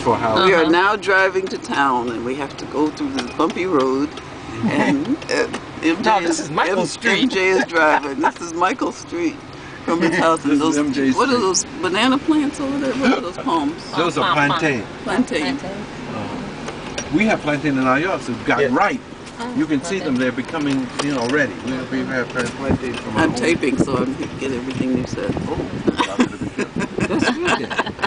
for how We are now driving to town, and we have to go through this bumpy road. And MJ No, this is Michael Street. MJ is driving. This is Michael Street from his house. And This those, is MJ what are Street. those banana plants over there? What are those palms? Those are plantain. Plantain. We have plantain in our yard, so it's got Yeah. ripe. You can see them; they're becoming, ready. We have plantain from our I'm own. taping, so I can get everything you said. Oh, that's good.